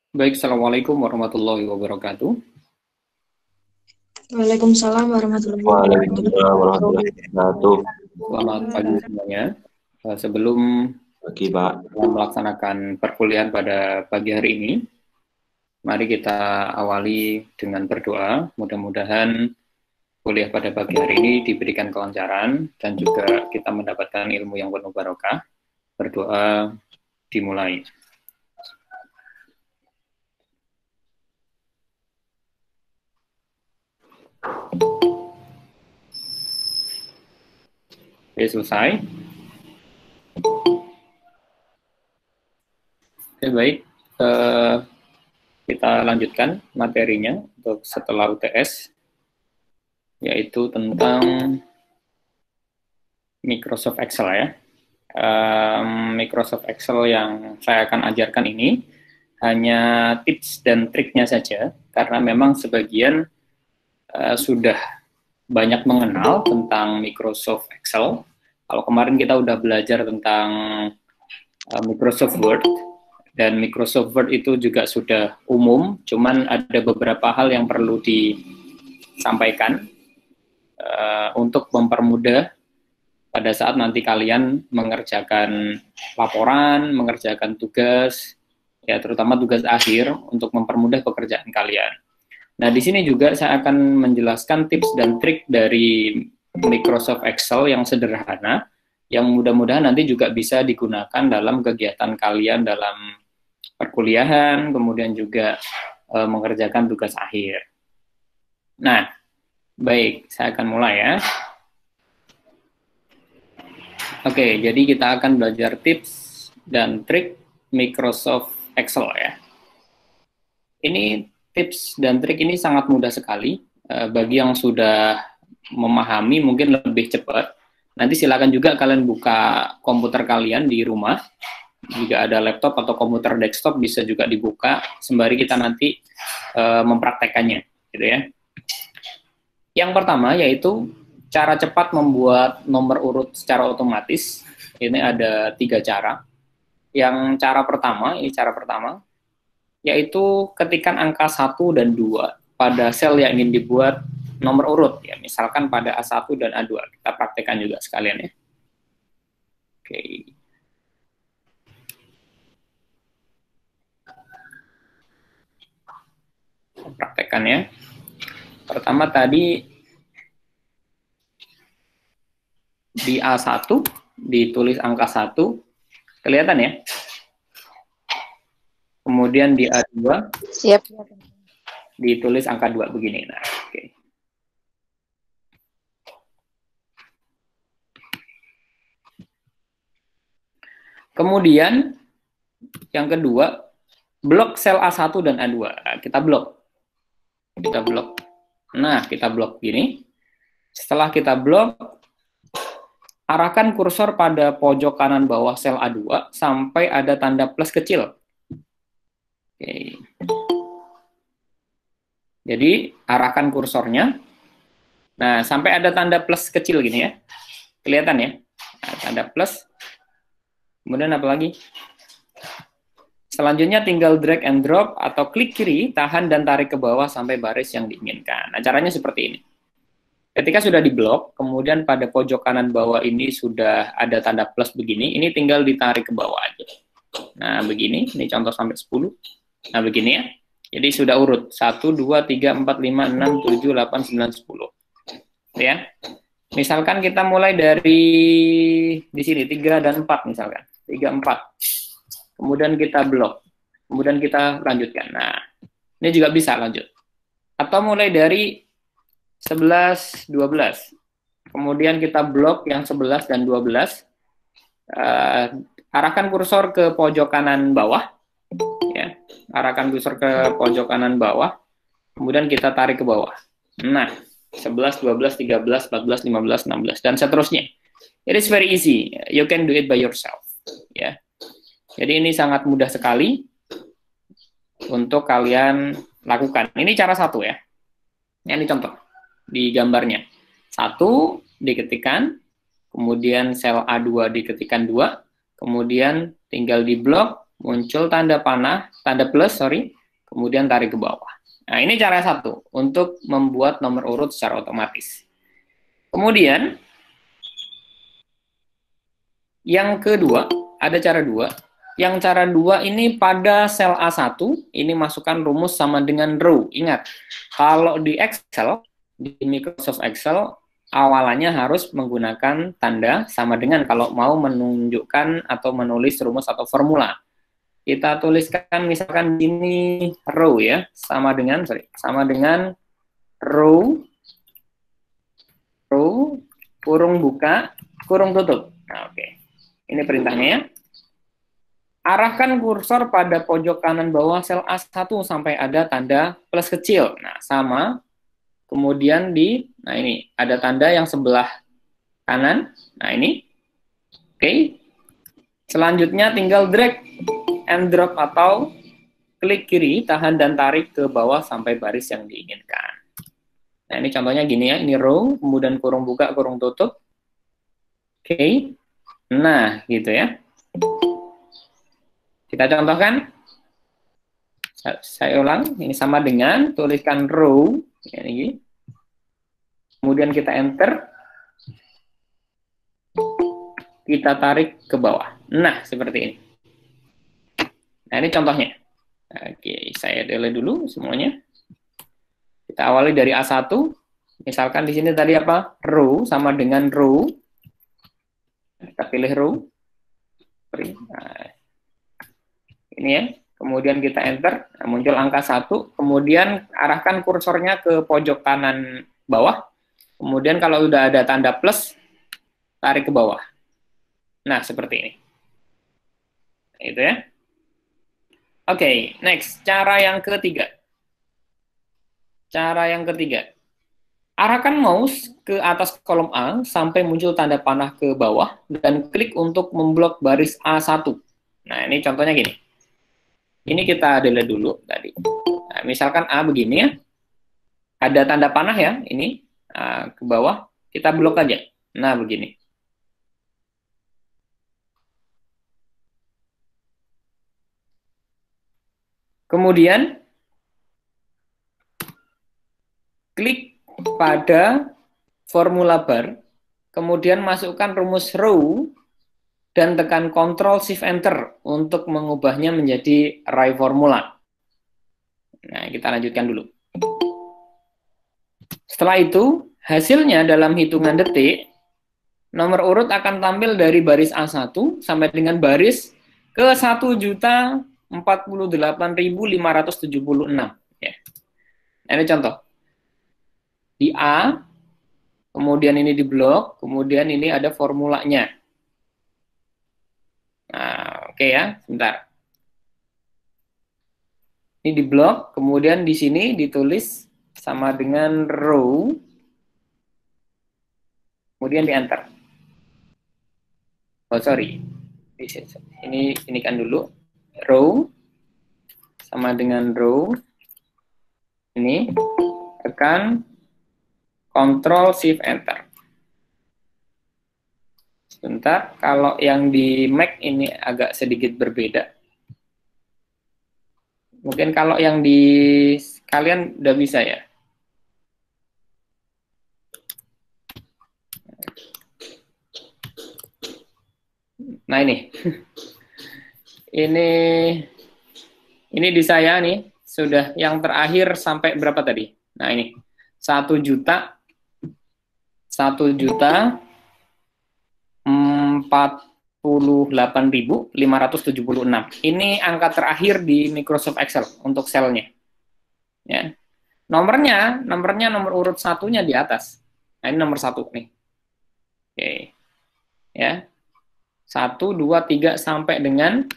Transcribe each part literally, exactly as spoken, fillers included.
Baik, Assalamualaikum warahmatullahi wabarakatuh. Waalaikumsalam warahmatullahi Waalaikumsalam wabarakatuh. warahmatullahi wabarakatuh. Selamat pagi semuanya. Eh, Sebelum Pagi, Pak. melaksanakan perkuliahan pada pagi hari ini, mari kita awali dengan berdoa. Mudah-mudahan kuliah pada pagi hari ini diberikan kelancaran dan juga kita mendapatkan ilmu yang penuh barokah. Berdoa dimulai. Oke, selesai. Oke, baik. Eh, kita lanjutkan materinya untuk setelah U T S, yaitu tentang Microsoft Excel ya. Um, Microsoft Excel yang saya akan ajarkan ini hanya tips dan triknya saja, karena memang sebagian uh, sudah banyak mengenal tentang Microsoft Excel. Kalau kemarin kita udah belajar tentang uh, Microsoft Word, dan Microsoft Word itu juga sudah umum, cuman ada beberapa hal yang perlu disampaikan uh, untuk mempermudah pada saat nanti kalian mengerjakan laporan, mengerjakan tugas, ya terutama tugas akhir untuk mempermudah pekerjaan kalian. Nah, di sini juga saya akan menjelaskan tips dan trik dari Microsoft Excel yang sederhana, yang mudah-mudahan nanti juga bisa digunakan dalam kegiatan kalian dalam perkuliahan, kemudian juga e, mengerjakan tugas akhir. Nah, baik, saya akan mulai ya. Oke, jadi kita akan belajar tips dan trik Microsoft Excel ya. Ini tips dan trik ini sangat mudah sekali. E, bagi yang sudah memahami mungkin lebih cepat. Nanti silakan juga kalian buka komputer kalian di rumah. Jika ada laptop atau komputer desktop bisa juga dibuka sembari kita nanti e, mempraktekannya, gitu ya. Yang pertama yaitu cara cepat membuat nomor urut secara otomatis. Ini ada tiga cara. Yang cara pertama, ini cara pertama, yaitu ketikan angka satu dan dua pada sel yang ingin dibuat nomor urut. Ya, misalkan pada A satu dan A dua. Kita praktekkan juga sekalian ya. Oke. Praktekkan ya. Pertama tadi di A satu ditulis angka satu, kelihatan ya? Kemudian di A dua Siap. ditulis angka dua begini. Nah, oke. Okay. Kemudian yang kedua, blok sel A satu dan A dua. Nah, kita blok. Kita blok. Nah, kita blok gini. Setelah kita blok, arahkan kursor pada pojok kanan bawah sel A dua sampai ada tanda plus kecil. Oke. Jadi, arahkan kursornya. Nah, sampai ada tanda plus kecil gini ya. Kelihatan ya? Nah, tanda plus. Kemudian apa lagi? Selanjutnya tinggal drag and drop atau klik kiri, tahan dan tarik ke bawah sampai baris yang diinginkan. Nah, caranya seperti ini. Ketika sudah diblok, kemudian pada pojok kanan bawah ini sudah ada tanda plus begini, ini tinggal ditarik ke bawah aja. Nah, begini, ini contoh sampai sepuluh. Nah, begini ya. Jadi sudah urut satu, dua, tiga, empat, lima, enam, tujuh, delapan, sembilan, sepuluh. Ya. Misalkan kita mulai dari di sini tiga dan empat misalkan. tiga, empat. Kemudian kita blok. Kemudian kita lanjutkan. Nah, ini juga bisa lanjut. Atau mulai dari sebelas, dua belas. Kemudian kita blok yang sebelas dan dua belas. Uh, arahkan kursor ke pojok kanan bawah. Ya, arahkan kursor ke pojok kanan bawah. Kemudian kita tarik ke bawah. Nah, sebelas, dua belas, tiga belas, empat belas, lima belas, enam belas, dan seterusnya. It is very easy. You can do it by yourself. Ya. Jadi ini sangat mudah sekali untuk kalian lakukan. Ini cara satu ya. Ini contoh di gambarnya. Satu diketikkan, kemudian sel A dua diketikkan dua, kemudian tinggal di blok, muncul tanda panah, tanda plus, sorry, kemudian tarik ke bawah. Nah, ini cara satu untuk membuat nomor urut secara otomatis. Kemudian, yang kedua, ada cara dua. Yang cara dua ini pada sel A satu, ini masukkan rumus sama dengan row. Ingat, kalau di Excel, di Microsoft Excel, awalannya harus menggunakan tanda sama dengan kalau mau menunjukkan atau menulis rumus atau formula. Kita tuliskan misalkan ini row ya, sama dengan sorry, sama dengan row row kurung buka kurung tutup. Nah, oke. Okay. Ini perintahnya ya. Arahkan kursor pada pojok kanan bawah sel A satu sampai ada tanda plus kecil. Nah, sama. Kemudian di nah ini ada tanda yang sebelah kanan. Nah, ini. Oke. Okay. Selanjutnya tinggal drag and drop atau klik kiri, tahan dan tarik ke bawah sampai baris yang diinginkan. Nah, ini contohnya gini ya, ini row, kemudian kurung buka, kurung tutup. Oke, okay. Nah, gitu ya. Kita contohkan. Saya, saya ulang, ini sama dengan tuliskan row, ini. Kemudian kita enter. Kita tarik ke bawah. Nah, seperti ini. Nah, ini contohnya. Oke, saya delete dulu semuanya. Kita awali dari A satu. Misalkan di sini tadi apa? Row sama dengan row. Kita pilih row. Nah, ini ya. Kemudian kita enter. Nah, muncul angka satu. Kemudian arahkan kursornya ke pojok kanan bawah. Kemudian kalau udah ada tanda plus, tarik ke bawah. Nah, seperti ini. Itu ya. Oke, okay, next. Cara yang ketiga. Cara yang ketiga. Arahkan mouse ke atas kolom A sampai muncul tanda panah ke bawah dan klik untuk memblok baris A satu. Nah, ini contohnya gini. Ini kita delete dulu tadi. Nah, misalkan A begini ya. Ada tanda panah ya, ini uh, ke bawah. Kita blok aja. Nah, begini. Kemudian, klik pada formula bar, kemudian masukkan rumus row, dan tekan Ctrl Shift Enter untuk mengubahnya menjadi array formula. Nah, kita lanjutkan dulu. Setelah itu, hasilnya dalam hitungan detik, nomor urut akan tampil dari baris A satu sampai dengan baris ke satu juta empat puluh delapan ribu lima ratus tujuh puluh enam. Ya. Nah, ini contoh. Di A, kemudian ini di blok, kemudian ini ada formulanya. Nah, oke okay ya, sebentar. Ini di blok, kemudian di sini ditulis sama dengan row, kemudian di enter. Oh, sorry. Ini, ini kan dulu. Row sama dengan row, ini tekan Ctrl Shift Enter. Sebentar, kalau yang di Mac ini agak sedikit berbeda. Mungkin kalau yang di kalian udah bisa ya. Nah, ini. Ini ini di saya nih sudah yang terakhir sampai berapa tadi? Nah, ini satu juta satu juta empat puluh delapan ribu lima ratus tujuh puluh enam. Ini angka terakhir di Microsoft Excel untuk selnya. Ya. Nomornya, nomornya nomor urut satunya di atas. Nah, ini nomor satu nih. Oke. Ya. Satu, dua, tiga sampai dengan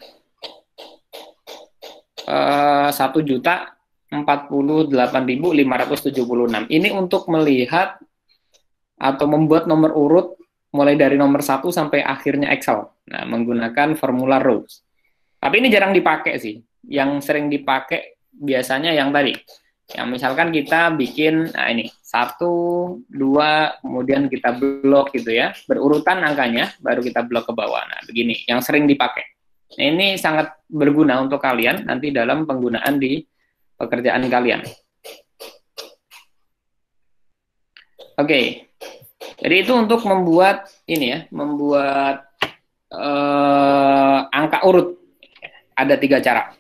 satu juta empat puluh delapan ribu lima ratus tujuh puluh enam. Ini untuk melihat atau membuat nomor urut mulai dari nomor satu sampai akhirnya Excel. Nah, menggunakan formula rows. Tapi ini jarang dipakai sih. Yang sering dipakai biasanya yang tadi. Yang misalkan kita bikin, nah ini, satu, dua, kemudian kita blok gitu ya. Berurutan angkanya, baru kita blok ke bawah. Nah, begini, yang sering dipakai. Nah, ini sangat berguna untuk kalian nanti dalam penggunaan di pekerjaan kalian. Oke, okay. Jadi itu untuk membuat ini ya, membuat uh, angka urut. Ada tiga cara.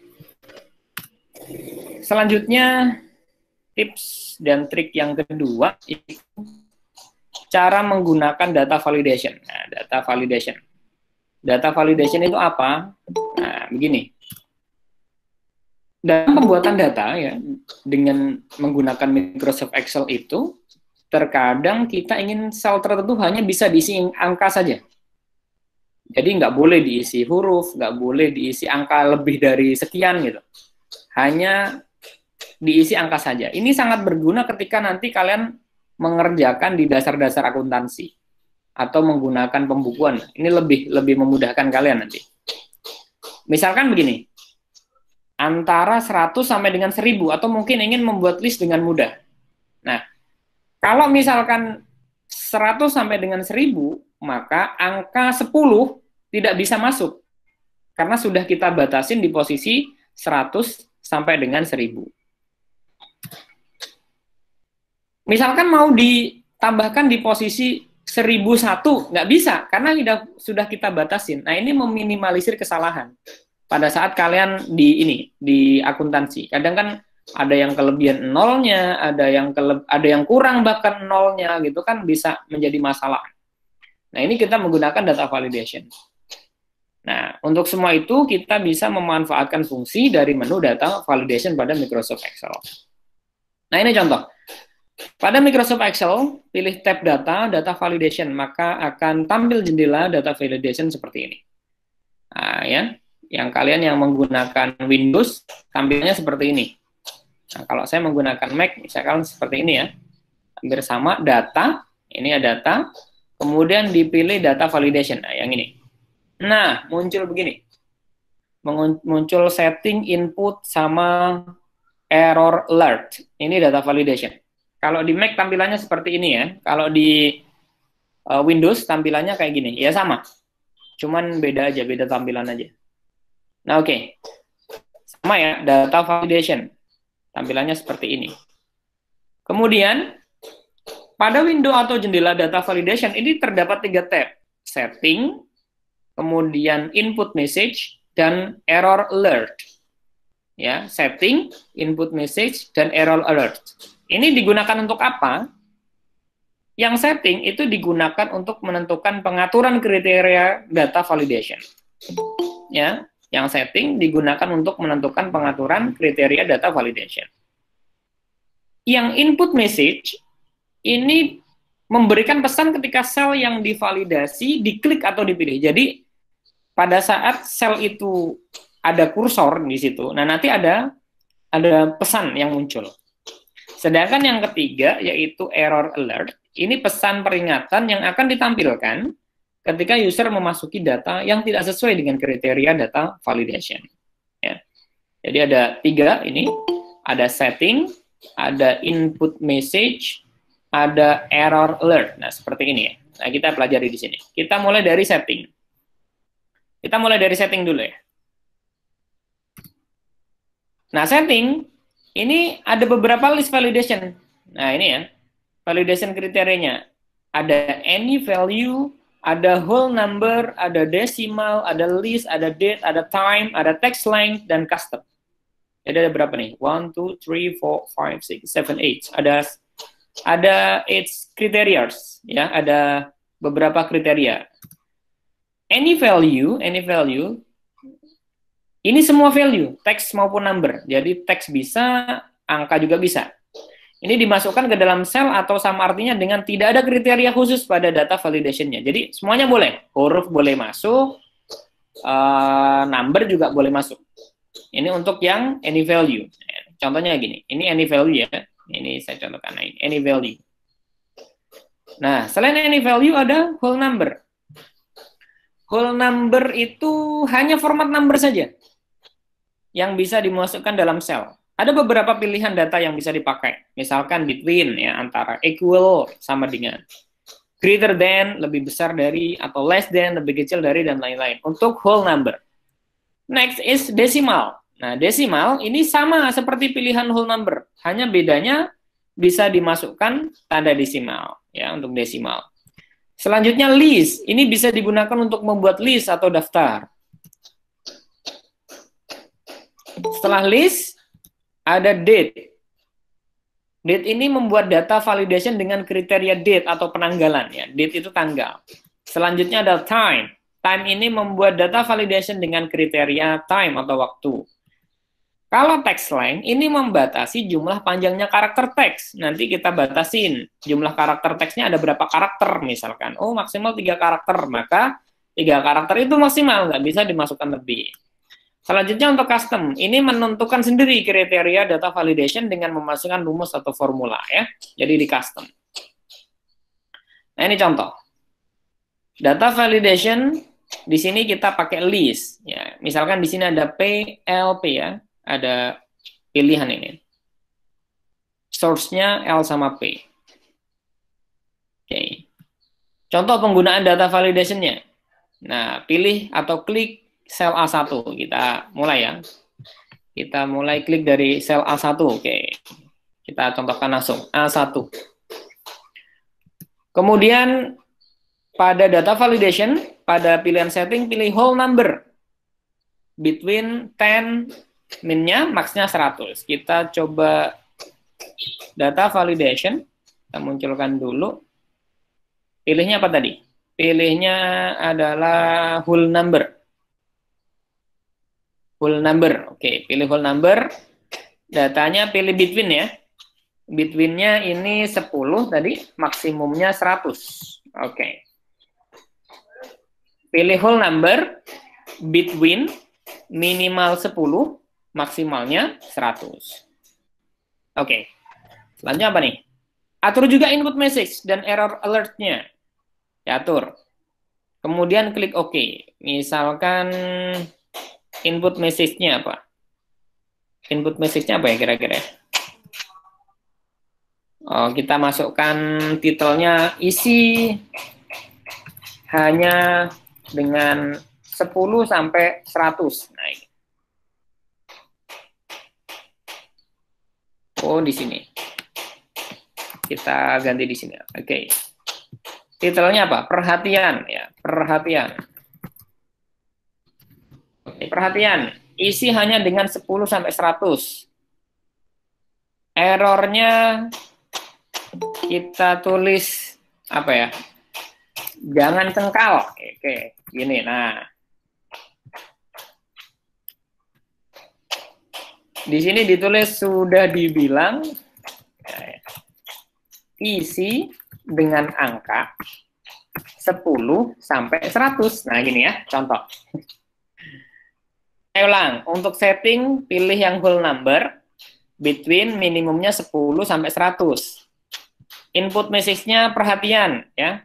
Selanjutnya, tips dan trik yang kedua itu cara menggunakan data validation. Nah, data validation. Data validation itu apa? Nah, begini. Dalam pembuatan data ya, dengan menggunakan Microsoft Excel itu, terkadang kita ingin sel tertentu hanya bisa diisi angka saja. Jadi nggak boleh diisi huruf, nggak boleh diisi angka lebih dari sekian gitu. Hanya diisi angka saja. Ini sangat berguna ketika nanti kalian mengerjakan di dasar-dasar akuntansi atau menggunakan pembukuan. Ini lebih lebih memudahkan kalian nanti. Misalkan begini, antara seratus sampai dengan seribu atau mungkin ingin membuat list dengan mudah. Nah, kalau misalkan seratus sampai dengan seribu, maka angka sepuluh tidak bisa masuk. Karena sudah kita batasin di posisi seratus sampai dengan seribu. Misalkan mau ditambahkan di posisi seribu satu, nggak bisa, karena sudah, sudah kita batasin. Nah, ini meminimalisir kesalahan pada saat kalian di ini, di akuntansi. Kadang kan ada yang kelebihan nolnya, ada yang kele, ada yang kurang bahkan nolnya, gitu kan bisa menjadi masalah. Nah, ini kita menggunakan data validation. Nah, untuk semua itu kita bisa memanfaatkan fungsi dari menu data validation pada Microsoft Excel. Nah, ini contoh. Pada Microsoft Excel, pilih tab data, data validation, maka akan tampil jendela data validation seperti ini. Nah, ya, yang kalian yang menggunakan Windows, tampilnya seperti ini. Nah, kalau saya menggunakan Mac, misalkan seperti ini ya. Hampir sama, data, ini ada data, kemudian dipilih data validation. Nah, yang ini. Nah, muncul begini. Muncul setting input sama error alert. Ini data validation. Kalau di Mac tampilannya seperti ini ya. Kalau di uh, Windows tampilannya kayak gini. Ya sama. Cuman beda aja, beda tampilan aja. Nah, oke. Okay. Sama ya, data validation. Tampilannya seperti ini. Kemudian, pada window atau jendela data validation ini terdapat tiga tab. Setting, kemudian input message, dan error alert. Ya, setting, input message, dan error alert. Ini digunakan untuk apa? Yang setting itu digunakan untuk menentukan pengaturan kriteria data validation. Ya, yang setting digunakan untuk menentukan pengaturan kriteria data validation. Yang input message ini memberikan pesan ketika sel yang divalidasi diklik atau dipilih. Jadi pada saat sel itu ada kursor di situ, nah nanti ada ada pesan yang muncul. Sedangkan yang ketiga yaitu error alert, ini pesan peringatan yang akan ditampilkan ketika user memasuki data yang tidak sesuai dengan kriteria data validation. Ya. Jadi ada tiga ini, ada setting, ada input message, ada error alert. Nah, seperti ini ya. Nah, kita pelajari di sini. Kita mulai dari setting. Kita mulai dari setting dulu ya. Nah, setting, ini ada beberapa list validation. Nah, ini ya. Validation kriterianya. Ada any value, ada whole number, ada decimal, ada list, ada date, ada time, ada text length, dan custom. Jadi ada berapa nih? one, two, three, four, five, six, seven, eight. Ada ada eight criteria, ya, ada beberapa kriteria. Any value, any value, ini semua value, teks maupun number. Jadi teks bisa, angka juga bisa. Ini dimasukkan ke dalam sel atau sama artinya dengan tidak ada kriteria khusus pada data validation-nya. Jadi semuanya boleh, huruf boleh masuk, uh, number juga boleh masuk. Ini untuk yang any value. Contohnya gini, ini any value ya. Ini saya contohkan, nah, ini any value. Nah, selain any value ada whole number. Whole number itu hanya format number saja yang bisa dimasukkan dalam sel. Ada beberapa pilihan data yang bisa dipakai. Misalkan between, ya, antara equal sama dengan, greater than, lebih besar dari, atau less than, lebih kecil dari, dan lain-lain. Untuk whole number. Next is decimal. Nah, desimal ini sama seperti pilihan whole number, hanya bedanya bisa dimasukkan tanda desimal ya untuk desimal. Selanjutnya list, ini bisa digunakan untuk membuat list atau daftar. Setelah list ada date. Date ini membuat data validation dengan kriteria date atau penanggalan ya. Date itu tanggal. Selanjutnya ada time. Time ini membuat data validation dengan kriteria time atau waktu. Kalau text length ini membatasi jumlah panjangnya karakter teks. Nanti kita batasin jumlah karakter teksnya ada berapa karakter misalkan. Oh maksimal tiga karakter, maka tiga karakter itu maksimal, nggak bisa dimasukkan lebih. Selanjutnya untuk custom, ini menentukan sendiri kriteria data validation dengan memasukkan rumus atau formula ya. Jadi di custom. Nah ini contoh. Data validation di sini kita pakai list ya. Misalkan di sini ada P L P ya. Ada pilihan ini. Source-nya L sama P. Oke. Contoh penggunaan data validation-nya. Nah, pilih atau klik sel A satu. Kita mulai ya. Kita mulai klik dari sel A satu. Oke. Kita contohkan langsung. A satu. Kemudian, pada data validation, pada pilihan setting, pilih whole number. Between ten min-nya, max-nya seratus. Kita coba data validation. Kita munculkan dulu. Pilihnya apa tadi? Pilihnya adalah whole number. Whole number. Oke, pilih whole number. Datanya pilih between ya. Between-nya ini sepuluh tadi, maksimumnya seratus. Oke. Pilih whole number, between, minimal sepuluh, maksimalnya seratus. Oke. Selanjutnya apa nih? Atur juga input message dan error alert-nya. Ya, atur. Kemudian klik OK. Misalkan input message-nya apa? Input message-nya apa ya kira-kira? Oh, kita masukkan titelnya isi hanya dengan sepuluh sampai seratus. Nah, ini. Oh, di sini. Kita ganti di sini. Oke. Okay. Titelnya apa? Perhatian ya, perhatian. Oke, perhatian. Isi hanya dengan sepuluh sampai seratus. Errornya kita tulis apa ya? Jangan cengkal. Oke, oke. Gini. Nah. Di sini ditulis sudah dibilang isi dengan angka sepuluh sampai seratus. Nah, gini ya, contoh. Saya ulang, untuk setting pilih yang whole number, between minimumnya sepuluh sampai seratus. Input message-nya perhatian ya.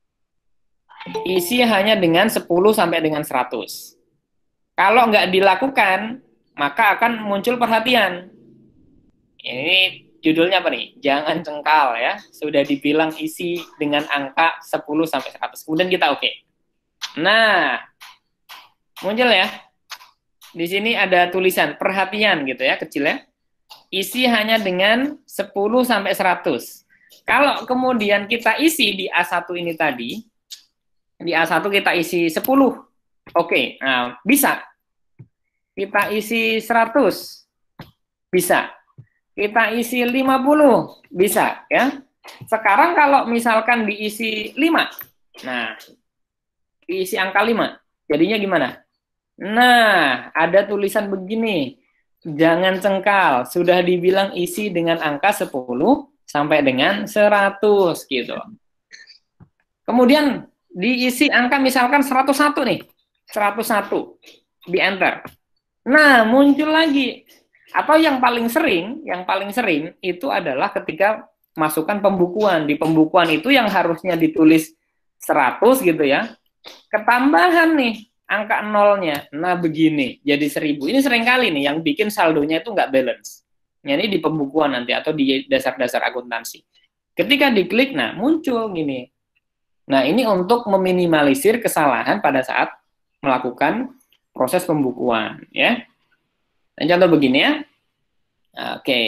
Isi hanya dengan sepuluh sampai dengan seratus. Kalau nggak dilakukan, maka akan muncul perhatian. Ini judulnya apa nih? Jangan cengkal ya. Sudah dibilang isi dengan angka sepuluh sampai seratus. Kemudian kita oke. Okay. Nah, muncul ya. Di sini ada tulisan perhatian gitu ya, kecil ya. Isi hanya dengan sepuluh sampai seratus. Kalau kemudian kita isi di A satu ini tadi, di A satu kita isi sepuluh. Oke, okay. Nah, bisa. Kita isi seratus, bisa. Kita isi lima puluh, bisa ya. Sekarang kalau misalkan diisi lima, nah, diisi angka lima, jadinya gimana? Nah, ada tulisan begini, jangan cengkal, sudah dibilang isi dengan angka sepuluh sampai dengan seratus gitu. Kemudian diisi angka misalkan seratus satu nih, seratus satu, di enter. Nah, muncul lagi. Atau yang paling sering, yang paling sering itu adalah ketika masukkan pembukuan. Di pembukuan itu yang harusnya ditulis seratus gitu ya. Ketambahan nih angka nolnya. Nah, begini, jadi seribu. Ini sering kali nih yang bikin saldonya itu nggak balance. Ya, ini di pembukuan nanti atau di dasar-dasar akuntansi. Ketika diklik, nah muncul gini. Nah, ini untuk meminimalisir kesalahan pada saat melakukan proses pembukuan ya. Dan contoh begini ya. Oke.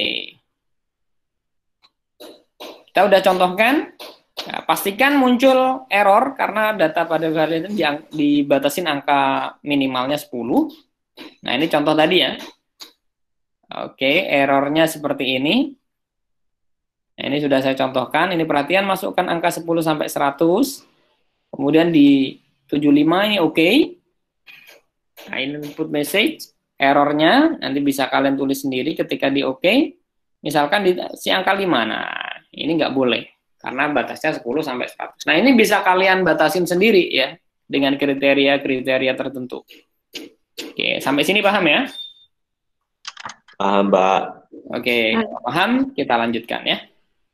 Kita udah contohkan. Nah, pastikan muncul error karena data pada variabel itu dibatasin angka minimalnya sepuluh. Nah, ini contoh tadi ya. Oke, errornya seperti ini. Nah, ini sudah saya contohkan. Ini perhatian, masukkan angka sepuluh sampai seratus. Kemudian di tujuh puluh lima ini oke. Nah, ini input message. Errornya nanti bisa kalian tulis sendiri ketika di oke. Misalkan di si angka lima. Nah, ini nggak boleh. Karena batasnya sepuluh sampai seratus. Nah, ini bisa kalian batasin sendiri ya. Dengan kriteria-kriteria tertentu. Oke, sampai sini paham ya? Paham, Mbak. Oke, paham? Kita lanjutkan ya.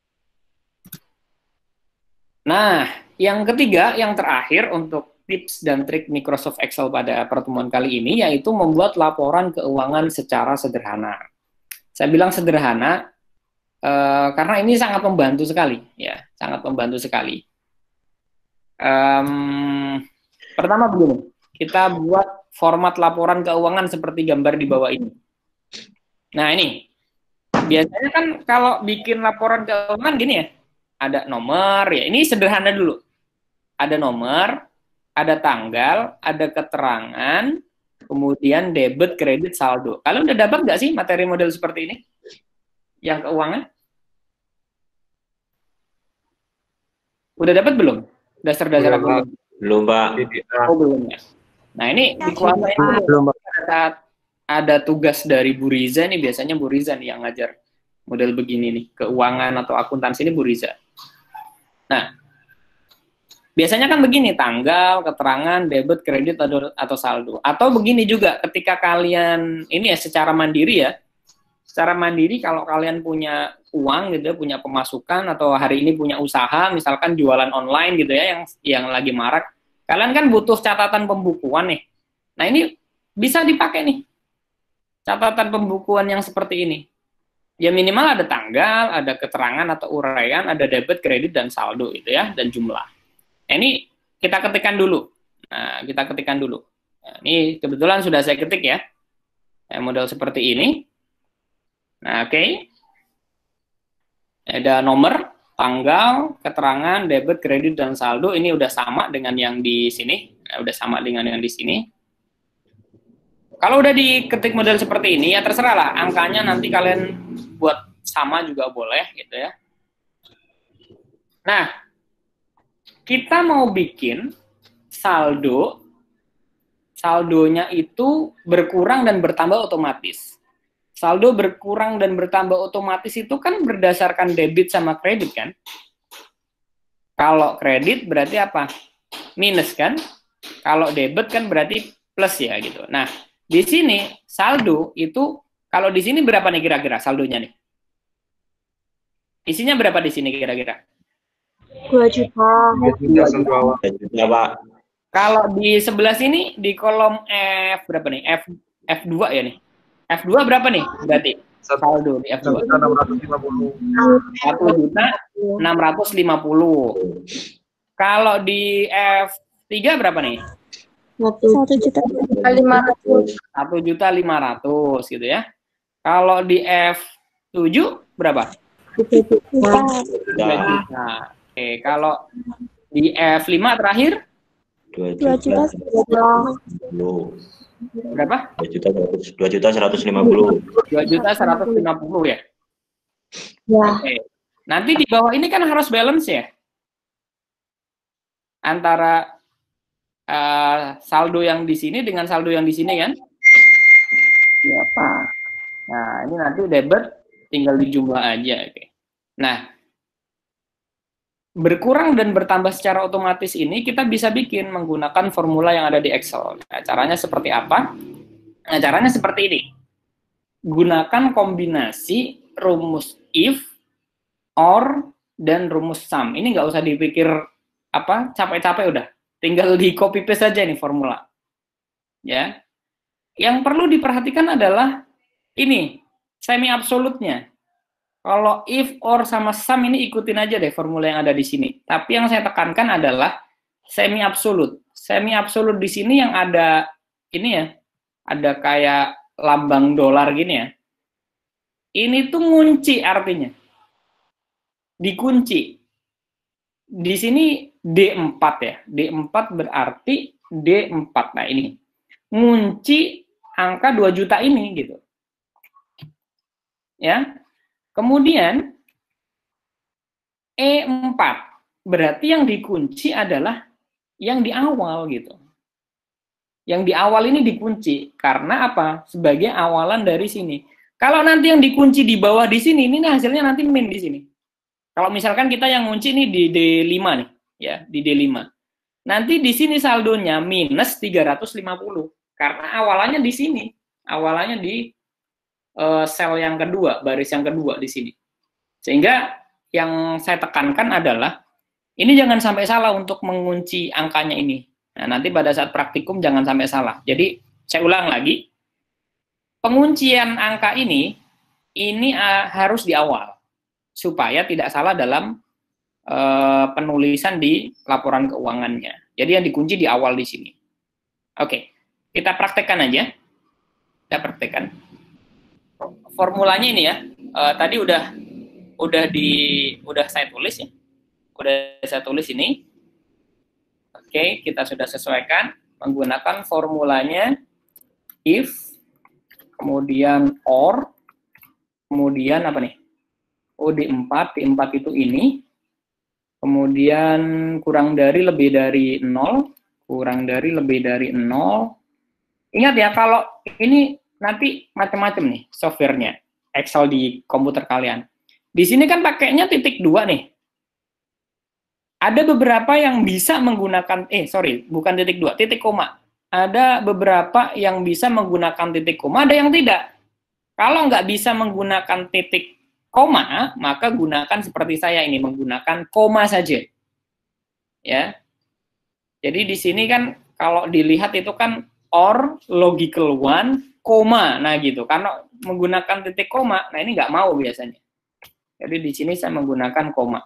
Nah, yang ketiga, yang terakhir untuk tips dan trik Microsoft Excel pada pertemuan kali ini, yaitu membuat laporan keuangan secara sederhana. Saya bilang sederhana, eh, karena ini sangat membantu sekali, ya, sangat membantu sekali. Um, pertama begini, kita buat format laporan keuangan seperti gambar di bawah ini. Nah, ini biasanya kan kalau bikin laporan keuangan gini ya, ada nomor ya, ini sederhana dulu. Ada nomor, ada tanggal, ada keterangan, kemudian debit, kredit, saldo. Kalian udah dapat nggak sih materi model seperti ini? Yang keuangan? Udah dapat belum? Dasar-dasar belum, Pak. Belum, Pak. Oh, belum ya. Nah, ini di kuasa ini belum ada, ada tugas dari Bu Riza nih, biasanya Bu Riza nih yang ngajar model begini nih, keuangan atau akuntansi ini Bu Riza. Nah, biasanya kan begini, tanggal, keterangan, debit, kredit, atau, atau saldo. Atau begini juga, ketika kalian, ini ya secara mandiri ya, secara mandiri kalau kalian punya uang gitu ya, punya pemasukan, atau hari ini punya usaha, misalkan jualan online gitu ya, yang yang lagi marak, kalian kan butuh catatan pembukuan nih. Nah, ini bisa dipakai nih, catatan pembukuan yang seperti ini. Ya minimal ada tanggal, ada keterangan atau uraian, ada debit, kredit, dan saldo gitu ya, dan jumlah. Nah, ini kita ketikkan dulu. Nah, kita ketikkan dulu. Nah, ini kebetulan sudah saya ketik ya. Nah, model seperti ini. Nah, oke. Okay. Ada nomor, tanggal, keterangan, debit, kredit, dan saldo. Ini udah sama dengan yang di sini. Nah, udah sama dengan yang di sini. Kalau udah diketik model seperti ini, ya terserah lah. Angkanya nanti kalian buat sama juga boleh gitu ya. Nah, kita mau bikin saldo, saldonya itu berkurang dan bertambah otomatis. Saldo berkurang dan bertambah otomatis itu kan berdasarkan debit sama kredit kan? Kalau kredit berarti apa? Minus kan? Kalau debit kan berarti plus ya gitu. Nah, di sini saldo itu, kalau di sini berapa nih kira-kira saldonya nih? Isinya berapa di sini kira-kira? dua juta. dua juta, Pak. Kalau di sebelah sini di kolom F berapa nih? F F2 ya nih. F dua berapa nih berarti? Saldo di F dua. satu juta enam ratus lima puluh. Kalau di F tiga berapa nih? satu juta lima ratus. satu juta lima ratus gitu ya. Kalau di F tujuh berapa? Juta. Nah, oke, kalau di F lima terakhir dua juta berapa? dua juta seratus lima puluh. dua juta seratus lima puluh ya. Ya. Oke. Nanti di bawah ini kan harus balance ya. Antara uh, saldo yang di sini dengan saldo yang di sini kan? Ya, Pak. Nah, ini nanti debit tinggal dijumlah aja. Oke. Nah, berkurang dan bertambah secara otomatis ini kita bisa bikin menggunakan formula yang ada di Excel. Nah, caranya seperti apa? Nah, caranya seperti ini. Gunakan kombinasi rumus if, or, dan rumus sum. Ini nggak usah dipikir apa capek-capek udah. Tinggal di copy paste saja nih formula. Ya. Yang perlu diperhatikan adalah ini, semi absolutnya. Kalau if, or, sama sum ini ikutin aja deh formula yang ada di sini. Tapi yang saya tekankan adalah semi absolut. Semi absolut di sini yang ada ini ya, ada kayak lambang dolar gini ya. Ini tuh ngunci artinya. Dikunci. Di sini D empat ya. D empat berarti D empat. Nah, ini ngunci angka dua juta ini gitu. Ya. Kemudian E empat berarti yang dikunci adalah yang di awal gitu. Yang di awal ini dikunci karena apa? Sebagai awalan dari sini. Kalau nanti yang dikunci di bawah di sini, ini hasilnya nanti min di sini. Kalau misalkan kita yang ngunci ini di D lima nih, ya, di D lima. Nanti di sini saldonya minus tiga ratus lima puluh karena awalannya di sini. Awalannya di uh, sel yang kedua, baris yang kedua di sini. Sehingga yang saya tekankan adalah ini jangan sampai salah untuk mengunci angkanya ini. Nah, nanti pada saat praktikum jangan sampai salah. Jadi saya ulang lagi, penguncian angka ini ini uh, harus di awal supaya tidak salah dalam uh, penulisan di laporan keuangannya. Jadi yang dikunci di awal di sini. Oke, kita praktekkan aja. Kita praktekkan. Formulanya ini ya. Uh, tadi udah udah di udah saya tulis ya. Udah saya tulis ini. Oke, kita sudah sesuaikan menggunakan formulanya if, kemudian or, kemudian apa nih? Oh, D empat, D empat itu ini, kemudian kurang dari lebih dari nol, kurang dari lebih dari nol. Ingat ya, kalau ini nanti macam-macam nih softwarenya, Excel di komputer kalian. Di sini kan pakainya titik dua nih. Ada beberapa yang bisa menggunakan, eh sorry, bukan titik dua, titik koma. Ada beberapa yang bisa menggunakan titik koma, ada yang tidak. Kalau nggak bisa menggunakan titik koma, maka gunakan seperti saya ini, menggunakan koma saja. Ya. Jadi di sini kan kalau dilihat itu kan or, logical one, koma. Nah gitu, karena menggunakan titik koma, nah ini nggak mau biasanya. Jadi di sini saya menggunakan koma.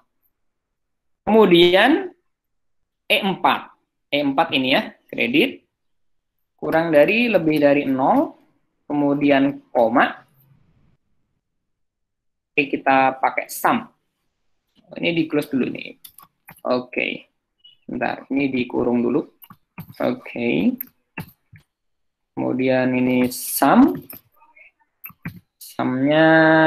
Kemudian E empat. E empat ini ya, kredit. Kurang dari, lebih dari nol. Kemudian koma. Oke, kita pakai sum. Ini di close dulu nih. Oke. Bentar, ini dikurung dulu. Oke. Kemudian ini sum. Sumnya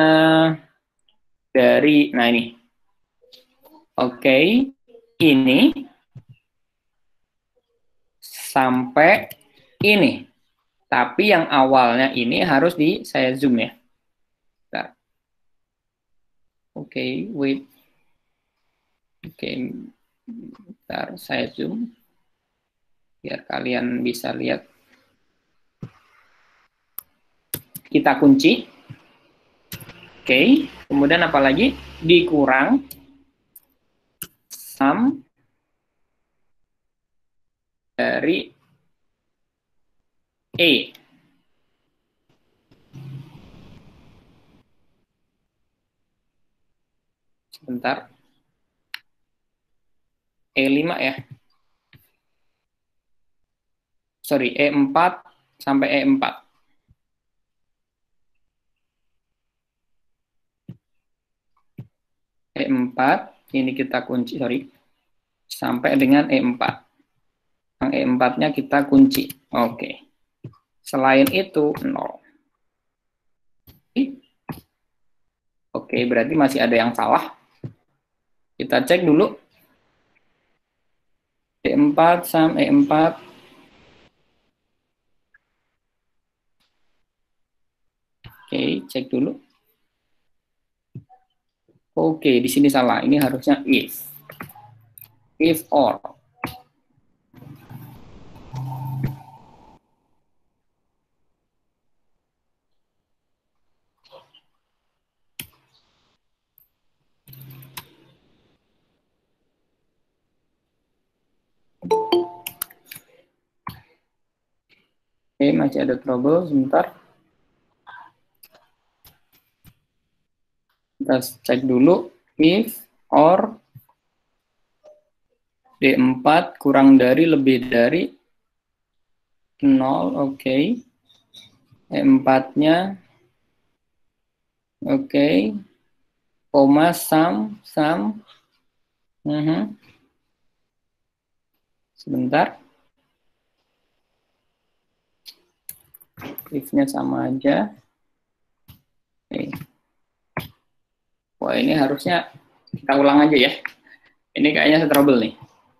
dari, nah ini. Oke, okay, ini sampai ini. Tapi yang awalnya ini harus di saya zoom ya. Oke, okay, wait. Oke, okay. Bentar, saya zoom. Biar kalian bisa lihat. Kita kunci. Oke, okay. Kemudian apa lagi? Dikurang. Sum dari E. Sebentar. E lima ya. Sorry, E empat sampai E empat. E empat. Ini kita kunci, sorry, sampai dengan E empat. Yang E empat-nya kita kunci. Oke. Selain itu, nol. Oke, berarti masih ada yang salah. Kita cek dulu. E empat, sum E empat. Oke, cek dulu. Oke, di sini salah. Ini harusnya if. If or. Oke, masih ada trouble. Sebentar. Kita cek dulu if or D empat kurang dari lebih dari nol, oke. Okay. E empat-nya. Oke. Okay. Koma, sum, sum. Uh-huh. Sebentar. If-nya sama aja. Oke. Okay. Wah, ini harusnya kita ulang aja ya. Ini kayaknya trouble nih.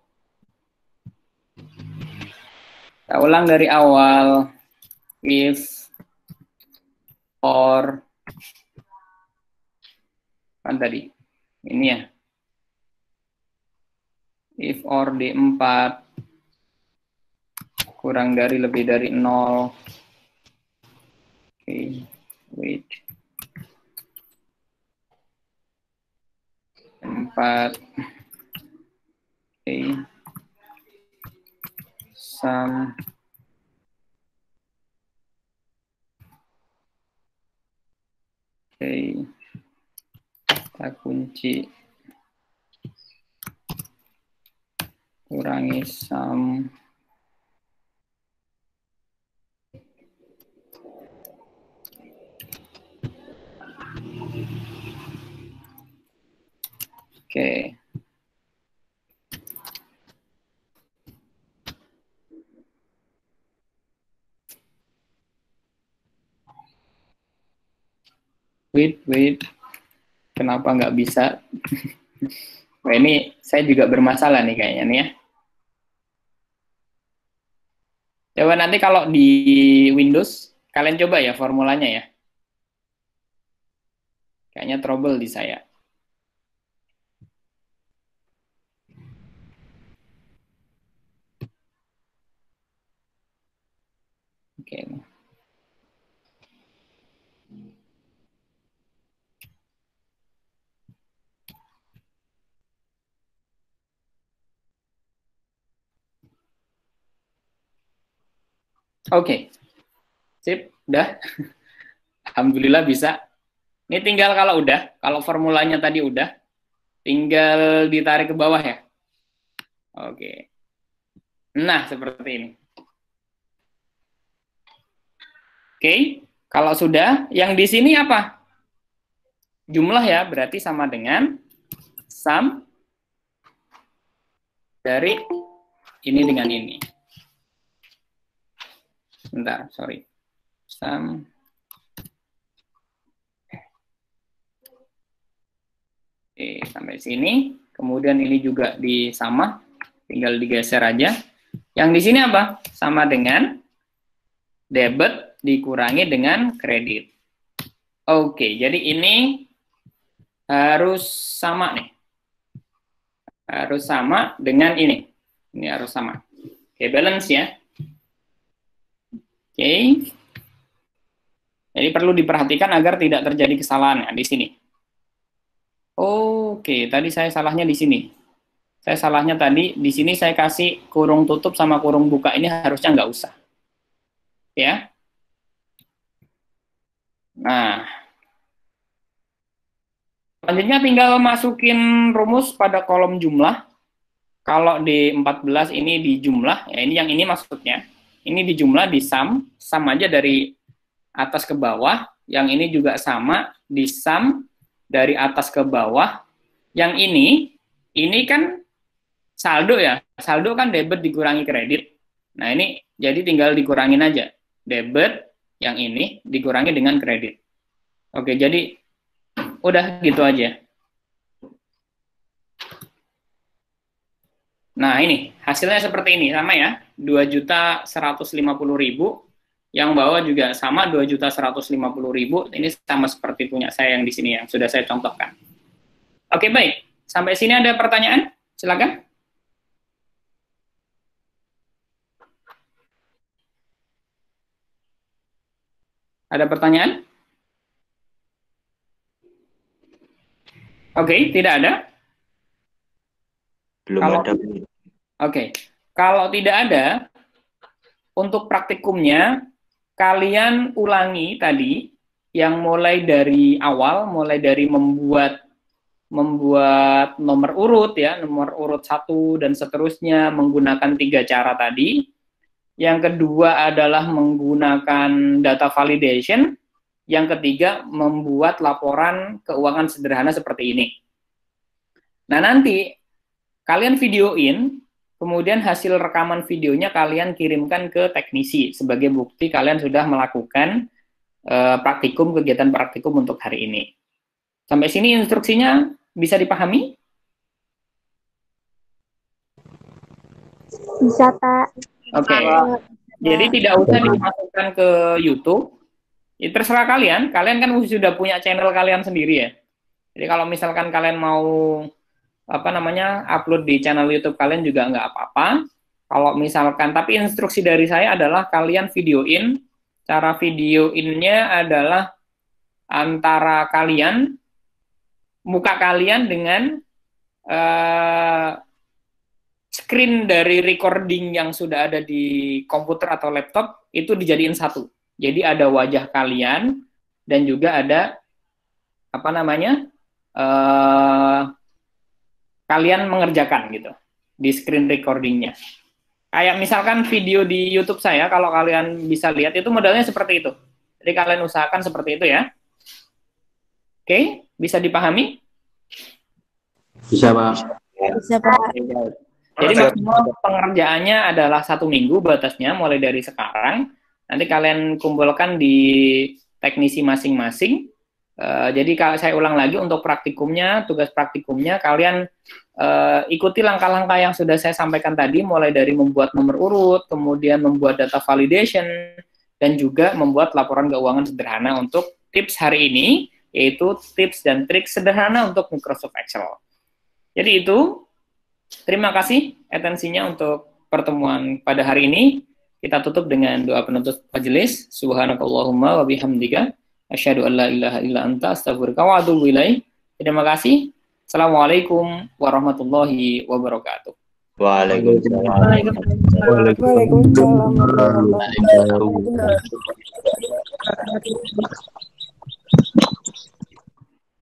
Kita ulang dari awal. If, or, kan tadi. Ini ya. If or D empat kurang dari lebih dari nol. Oke, okay. Wait. empat. Oke. Okay. Sum. Oke. Okay. Kita kunci. Kurangi sum. Oke. Okay. Wait, wait. Kenapa nggak bisa? Wah, ini saya juga bermasalah nih kayaknya nih ya. Coba nanti kalau di Windows, kalian coba ya formulanya ya. Kayaknya trouble di saya. Oke. Oke. Sip, udah. Alhamdulillah bisa. Ini tinggal kalau udah, kalau formulanya tadi udah, tinggal ditarik ke bawah ya. Oke. Nah, seperti ini. Oke, kalau sudah, yang di sini apa? Jumlah ya, berarti sama dengan sum dari ini dengan ini. Bentar, sorry. Sum. Oke, sampai sini. Kemudian ini juga di sama, tinggal digeser aja. Yang di sini apa? Sama dengan debit dikurangi dengan kredit. Oke, jadi ini harus sama nih. Harus sama dengan ini. Ini harus sama. Oke, balance ya. Oke. Jadi perlu diperhatikan agar tidak terjadi kesalahan ya, di sini. Oke, tadi saya salahnya di sini. Saya salahnya tadi, di sini saya kasih kurung tutup sama kurung buka, ini harusnya nggak usah. Ya. Nah. Selanjutnya tinggal masukin rumus pada kolom jumlah. Kalau di empat belas ini di jumlah, ya ini yang ini maksudnya. Ini di jumlah, di sum, sum aja dari atas ke bawah. Yang ini juga sama, di sum dari atas ke bawah. Yang ini, ini kan saldo ya. Saldo kan debit dikurangi kredit. Nah ini jadi tinggal dikurangin aja. Debit yang ini dikurangi dengan kredit. Oke, jadi udah gitu aja. Nah ini, hasilnya seperti ini, sama ya. dua juta seratus lima puluh ribu. Yang bawah juga sama, dua juta seratus lima puluh ribu. Ini sama seperti punya saya yang di sini yang sudah saya contohkan. Oke, baik. Sampai sini ada pertanyaan? Silakan. Ada pertanyaan? Oke, tidak ada? Belum kalau, ada. Oke, kalau tidak ada, untuk praktikumnya, kalian ulangi tadi, yang mulai dari awal, mulai dari membuat membuat nomor urut ya, nomor urut satu dan seterusnya menggunakan tiga cara tadi. yang kedua adalah menggunakan data validation, yang ketiga membuat laporan keuangan sederhana seperti ini. Nah, nanti kalian videoin, kemudian hasil rekaman videonya kalian kirimkan ke teknisi sebagai bukti kalian sudah melakukan uh, praktikum, kegiatan praktikum untuk hari ini. Sampai sini instruksinya bisa dipahami? Bisa, Pak. Oke. Okay. Jadi tidak usah dimasukkan ke YouTube. Ya, terserah kalian. Kalian kan sudah punya channel kalian sendiri ya. Jadi kalau misalkan kalian mau apa namanya upload di channel YouTube kalian juga nggak apa-apa. Kalau misalkan, tapi instruksi dari saya adalah kalian videoin. Cara videoinnya adalah antara kalian, muka kalian dengan uh, screen dari recording yang sudah ada di komputer atau laptop itu dijadiin satu. Jadi ada wajah kalian dan juga ada apa namanya uh, kalian mengerjakan gitu di screen recordingnya. Kayak misalkan video di YouTube saya, kalau kalian bisa lihat itu modelnya seperti itu. Jadi kalian usahakan seperti itu ya. Oke, bisa dipahami? Bisa, Pak. Bisa, Pak. Jadi maksimal pengerjaannya adalah satu minggu batasnya, mulai dari sekarang. Nanti kalian kumpulkan di teknisi masing-masing. Uh, jadi kalau saya ulang lagi untuk praktikumnya, tugas praktikumnya, kalian uh, ikuti langkah-langkah yang sudah saya sampaikan tadi, mulai dari membuat nomor urut, kemudian membuat data validation, dan juga membuat laporan keuangan sederhana untuk tips hari ini, yaitu tips dan trik sederhana untuk Microsoft Excel. Jadi itu, terima kasih atensinya untuk pertemuan pada hari ini. Kita tutup dengan doa penutup majelis. Subhanakallahumma wa bihamdika asyhadu an la ilaha illa anta astaghfiruka wa atubu ilaik. Terima kasih. Assalamualaikum warahmatullahi wabarakatuh. Waalaikumsalam. Waalaikumsalam. Waalaikumsalam.